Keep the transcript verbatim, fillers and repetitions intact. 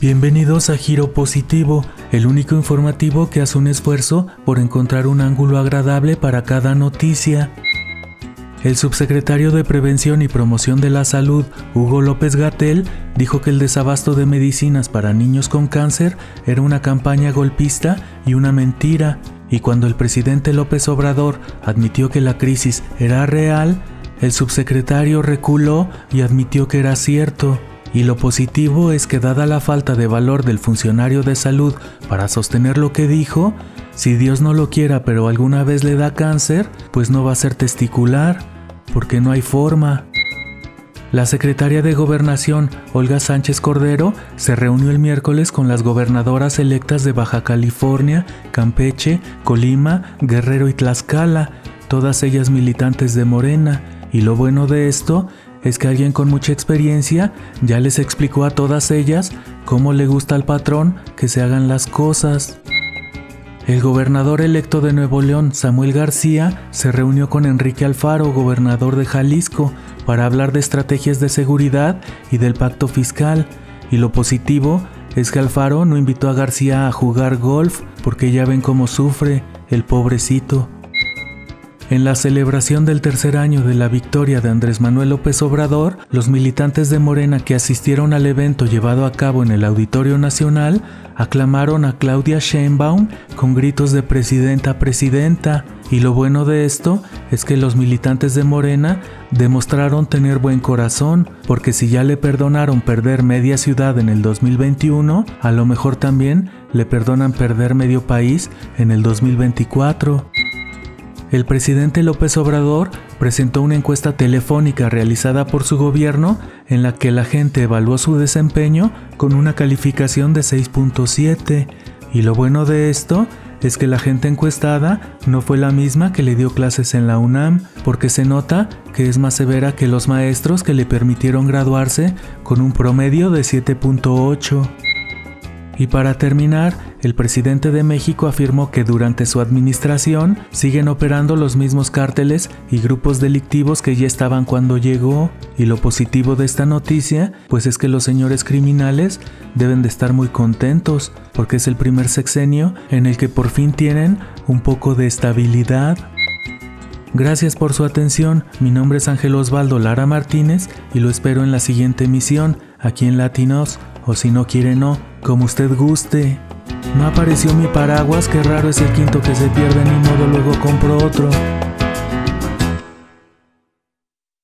Bienvenidos a Giro Positivo, el único informativo que hace un esfuerzo por encontrar un ángulo agradable para cada noticia. El subsecretario de Prevención y Promoción de la Salud, Hugo López-Gatell, dijo que el desabasto de medicinas para niños con cáncer era una campaña golpista y una mentira, y cuando el presidente López Obrador admitió que la crisis era real, el subsecretario reculó y admitió que era cierto. Y lo positivo es que, dada la falta de valor del funcionario de salud para sostener lo que dijo, si Dios no lo quiera pero alguna vez le da cáncer, pues no va a ser testicular, porque no hay forma. La secretaria de Gobernación, Olga Sánchez Cordero, se reunió el miércoles con las gobernadoras electas de Baja California, Campeche, Colima, Guerrero y Tlaxcala, todas ellas militantes de Morena, y lo bueno de esto es que alguien con mucha experiencia ya les explicó a todas ellas cómo le gusta al patrón que se hagan las cosas. El gobernador electo de Nuevo León, Samuel García, se reunió con Enrique Alfaro, gobernador de Jalisco, para hablar de estrategias de seguridad y del pacto fiscal. Y lo positivo es que Alfaro no invitó a García a jugar golf porque ya ven cómo sufre, el pobrecito. En la celebración del tercer año de la victoria de Andrés Manuel López Obrador, los militantes de Morena que asistieron al evento llevado a cabo en el Auditorio Nacional aclamaron a Claudia Sheinbaum con gritos de "Presidenta, Presidenta". Y lo bueno de esto es que los militantes de Morena demostraron tener buen corazón, porque si ya le perdonaron perder media ciudad en el dos mil veintiuno, a lo mejor también le perdonan perder medio país en el dos mil veinticuatro. El presidente López Obrador presentó una encuesta telefónica realizada por su gobierno en la que la gente evaluó su desempeño con una calificación de seis punto siete. Y lo bueno de esto es que la gente encuestada no fue la misma que le dio clases en la UNAM, porque se nota que es más severa que los maestros que le permitieron graduarse con un promedio de siete punto ocho. Y para terminar, el presidente de México afirmó que durante su administración siguen operando los mismos cárteles y grupos delictivos que ya estaban cuando llegó. Y lo positivo de esta noticia, pues es que los señores criminales deben de estar muy contentos, porque es el primer sexenio en el que por fin tienen un poco de estabilidad. Gracias por su atención, mi nombre es Ángel Osvaldo Lara Martínez y lo espero en la siguiente emisión, aquí en Latinos, o si no quiere no, como usted guste. No apareció mi paraguas, qué raro es el quinto que se pierde, ni modo, luego compro otro.